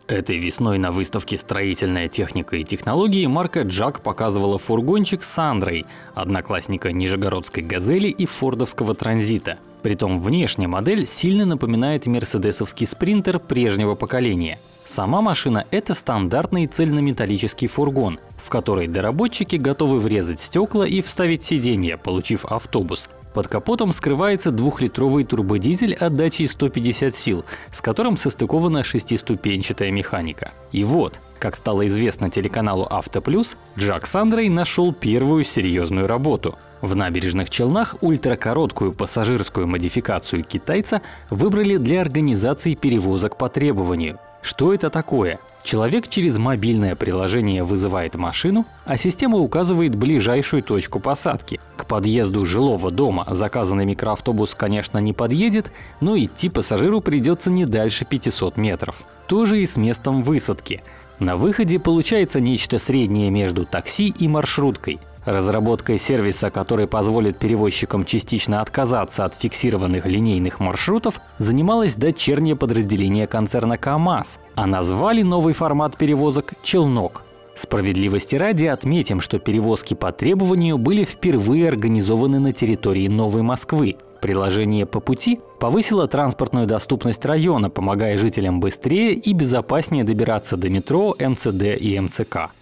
Этой весной на выставке «Строительная техника и технологии» марка JAC показывала фургончик с Сандрой, одноклассника нижегородской «Газели» и фордовского «Транзита». Притом внешняя модель сильно напоминает мерседесовский спринтер прежнего поколения. Сама машина – это стандартный цельнометаллический фургон, в который доработчики готовы врезать стекла и вставить сиденье, получив автобус. Под капотом скрывается 2-литровый турбодизель отдачей 150 сил, с которым состыкована шестиступенчатая механика. И вот, как стало известно телеканалу «Авто Плюс», JAC с Сандрой нашел первую серьезную работу. В Набережных Челнах ультракороткую пассажирскую модификацию китайца выбрали для организации перевозок по требованию. Что это такое? Человек через мобильное приложение вызывает машину, а система указывает ближайшую точку посадки. К подъезду жилого дома заказанный микроавтобус, конечно, не подъедет, но идти пассажиру придется не дальше 500 метров. То же и с местом высадки. На выходе получается нечто среднее между такси и маршруткой. Разработкой сервиса, который позволит перевозчикам частично отказаться от фиксированных линейных маршрутов, занималось дочернее подразделение концерна КАМАЗ, а назвали новый формат перевозок «Челнок». Справедливости ради отметим, что перевозки по требованию были впервые организованы на территории Новой Москвы. Приложение «По пути» повысило транспортную доступность района, помогая жителям быстрее и безопаснее добираться до метро, МЦД и МЦК.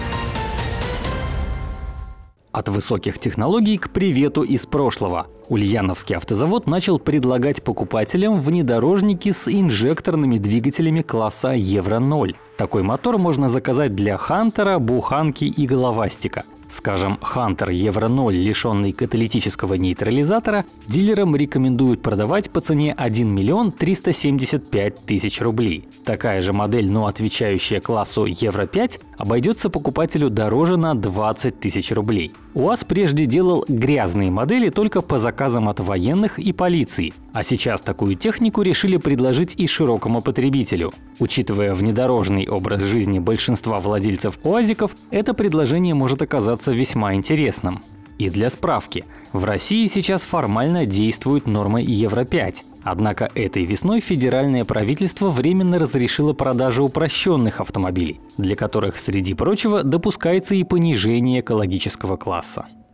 От высоких технологий к привету из прошлого. Ульяновский автозавод начал предлагать покупателям внедорожники с инжекторными двигателями класса Евро-0. Такой мотор можно заказать для Хантера, Буханки и Головастика. Скажем, Хантер Евро-0, лишенный каталитического нейтрализатора, дилерам рекомендуют продавать по цене 1 миллион 375 тысяч рублей. Такая же модель, но отвечающая классу Евро-5, обойдется покупателю дороже на 20 тысяч рублей. УАЗ прежде делал грязные модели только по заказам от военных и полиции, а сейчас такую технику решили предложить и широкому потребителю. Учитывая внедорожный образ жизни большинства владельцев УАЗиков, это предложение может оказаться весьма интересным. И для справки, в России сейчас формально действуют нормы Евро-5. Однако этой весной федеральное правительство временно разрешило продажу упрощенных автомобилей, для которых, среди прочего, допускается и понижение экологического класса.